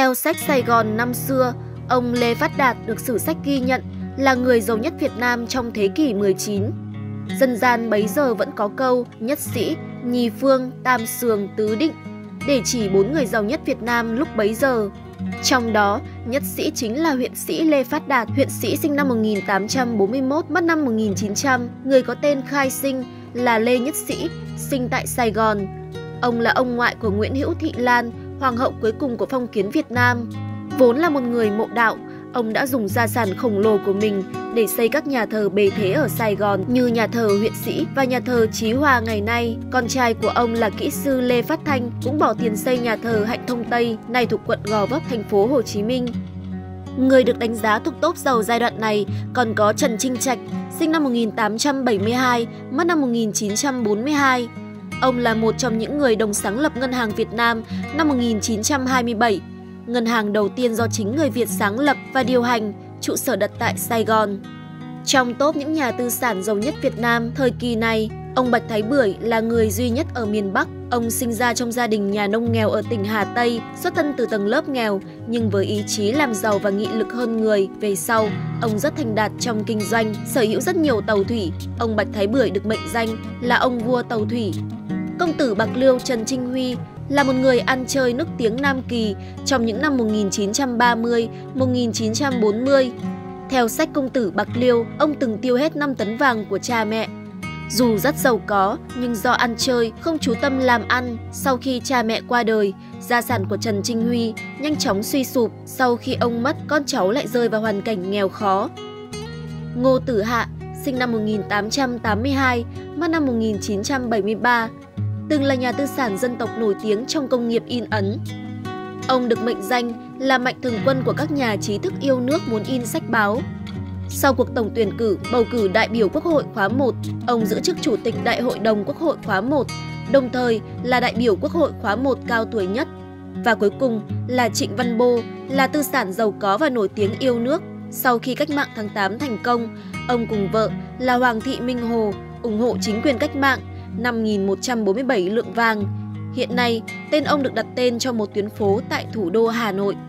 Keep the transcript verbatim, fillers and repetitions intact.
Theo sách Sài Gòn năm xưa, ông Lê Phát Đạt được sử sách ghi nhận là người giàu nhất Việt Nam trong thế kỷ mười chín. Dân gian bấy giờ vẫn có câu nhất sĩ, nhì phương, tam sường, tứ định để chỉ bốn người giàu nhất Việt Nam lúc bấy giờ. Trong đó, nhất sĩ chính là huyện sĩ Lê Phát Đạt. Huyện sĩ sinh năm một nghìn tám trăm bốn mươi mốt, mất năm một nghìn chín trăm, người có tên khai sinh là Lê Nhất Sĩ, sinh tại Sài Gòn. Ông là ông ngoại của Nguyễn Hữu Thị Lan, hoàng hậu cuối cùng của phong kiến Việt Nam. Vốn là một người mộ đạo, ông đã dùng gia sản khổng lồ của mình để xây các nhà thờ bề thế ở Sài Gòn như nhà thờ huyện sĩ và nhà thờ Chí Hòa ngày nay. Con trai của ông là kỹ sư Lê Phát Thanh cũng bỏ tiền xây nhà thờ Hạnh Thông Tây, nay thuộc quận Gò Vấp, thành phố Hồ Chí Minh. Người được đánh giá thuộc top giàu giai đoạn này còn có Trần Trinh Trạch, sinh năm một nghìn tám trăm bảy mươi hai, mất năm một nghìn chín trăm bốn mươi hai. Ông là một trong những người đồng sáng lập Ngân hàng Việt Nam năm một nghìn chín trăm hai mươi bảy, ngân hàng đầu tiên do chính người Việt sáng lập và điều hành, trụ sở đặt tại Sài Gòn. Trong top những nhà tư sản giàu nhất Việt Nam thời kỳ này, ông Bạch Thái Bưởi là người duy nhất ở miền Bắc. Ông sinh ra trong gia đình nhà nông nghèo ở tỉnh Hà Tây, xuất thân từ tầng lớp nghèo, nhưng với ý chí làm giàu và nghị lực hơn người. Về sau, ông rất thành đạt trong kinh doanh, sở hữu rất nhiều tàu thủy. Ông Bạch Thái Bưởi được mệnh danh là ông vua tàu thủy. Công tử Bạc Liêu Trần Trinh Huy là một người ăn chơi nức tiếng Nam Kỳ trong những năm một nghìn chín trăm ba mươi đến một nghìn chín trăm bốn mươi. Theo sách Công tử Bạc Liêu, ông từng tiêu hết năm tấn vàng của cha mẹ. Dù rất giàu có, nhưng do ăn chơi, không chú tâm làm ăn, sau khi cha mẹ qua đời, gia sản của Trần Trinh Huy nhanh chóng suy sụp. Sau khi ông mất, con cháu lại rơi vào hoàn cảnh nghèo khó. Ngô Tử Hạ, sinh năm một nghìn tám trăm tám mươi hai, mất năm một nghìn chín trăm bảy mươi ba, từng là nhà tư sản dân tộc nổi tiếng trong công nghiệp in ấn. Ông được mệnh danh là mạnh thường quân của các nhà trí thức yêu nước muốn in sách báo. Sau cuộc tổng tuyển cử bầu cử đại biểu Quốc hội khóa một, ông giữ chức Chủ tịch Đại hội đồng Quốc hội khóa một, đồng thời là đại biểu Quốc hội khóa một cao tuổi nhất. Và cuối cùng là Trịnh Văn Bô, là tư sản giàu có và nổi tiếng yêu nước. Sau khi cách mạng tháng tám thành công, ông cùng vợ là Hoàng thị Minh Hồ ủng hộ chính quyền cách mạng, năm nghìn một trăm bốn mươi bảy lượng vàng. Hiện nay, tên ông được đặt tên cho một tuyến phố tại thủ đô Hà Nội.